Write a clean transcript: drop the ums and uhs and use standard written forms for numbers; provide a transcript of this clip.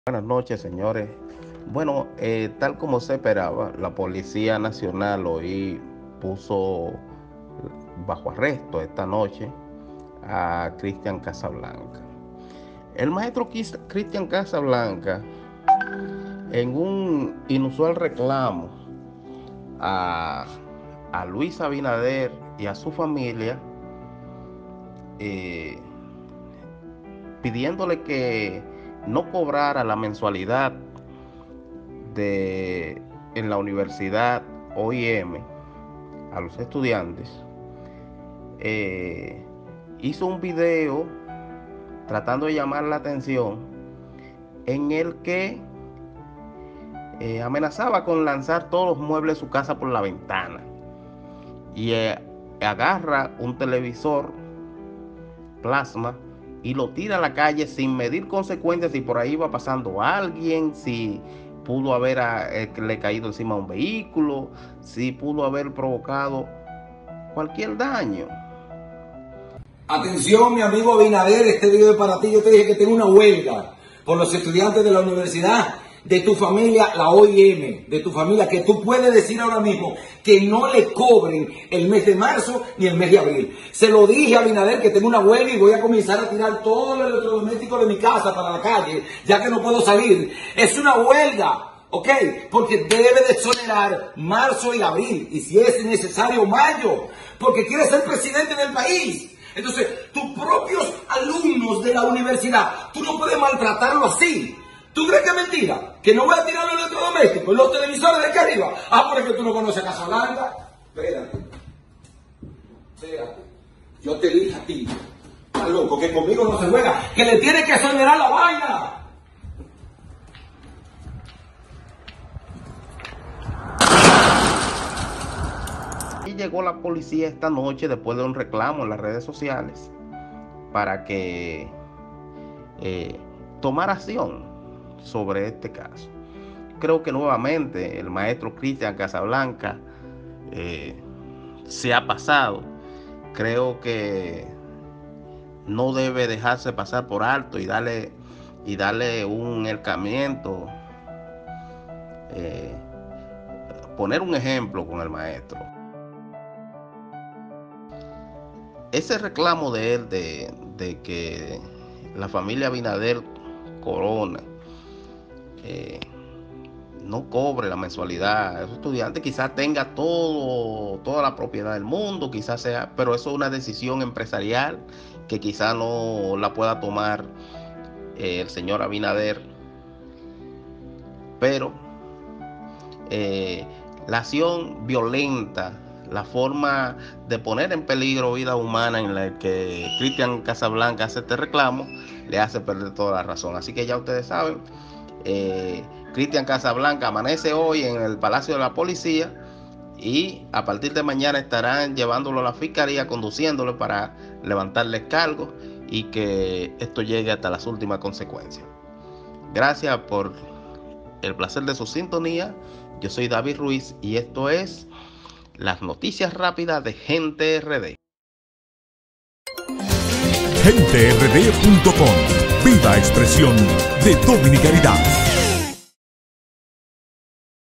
Buenas noches, señores. Bueno, tal como se esperaba, la Policía Nacional hoy puso bajo arresto esta noche a Cristian Casablanca. El maestro Cristian Casablanca, en un inusual reclamo a, a Luis Abinader y a su familia, pidiéndole que no cobrara la mensualidad en la Universidad OIM a los estudiantes, hizo un video tratando de llamar la atención en el que amenazaba con lanzar todos los muebles de su casa por la ventana y agarra un televisor plasma y lo tira a la calle sin medir consecuencias, si por ahí va pasando alguien, si pudo haberle caído encima un vehículo, si pudo haber provocado cualquier daño. Atención, mi amigo Abinader, este video es para ti. Yo te dije que tengo una huelga por los estudiantes de la universidad, de tu familia, la OIM, de tu familia, que tú puedes decir ahora mismo que no le cobren el mes de marzo ni el mes de abril. Se lo dije a Abinader que tengo una huelga y voy a comenzar a tirar todo el electrodoméstico de mi casa para la calle, ya que no puedo salir. Es una huelga, ¿ok? Porque debe de exonerar marzo y abril, y si es necesario mayo, porque quiere ser presidente del país. Entonces, tus propios alumnos de la universidad, tú no puedes maltratarlo así. ¿Tú crees que es mentira? ¿Que no voy a tirar los electrodomésticos, los televisores de aquí arriba? Ah, porque tú no conoces a Casablanca. Espérate. Yo te dije a ti, estás loco, que conmigo no se juega, que le tienes que exonerar la vaina. Y llegó la policía esta noche después de un reclamo en las redes sociales para que tomara acción sobre este caso. Creo que nuevamente el maestro Cristian Casablanca se ha pasado. Creo que no debe dejarse pasar por alto y darle un ercamiento, poner un ejemplo con el maestro. Ese reclamo de él de que la familia Abinader Corona no cobre la mensualidad, esos estudiantes quizás tenga toda la propiedad del mundo, quizás sea, pero eso es una decisión empresarial que quizás no la pueda tomar el señor Abinader. Pero la acción violenta, la forma de poner en peligro vida humana en la que Cristian Casablanca hace este reclamo, le hace perder toda la razón. Así que ya ustedes saben, Cristian Casablanca amanece hoy en el Palacio de la Policía y a partir de mañana estarán llevándolo a la fiscalía, conduciéndolo para levantarle cargos y que esto llegue hasta las últimas consecuencias. Gracias por el placer de su sintonía. Yo soy David Ruiz y esto es las noticias rápidas de Gente RD. GenteRD.com. Viva expresión de dominicanidad.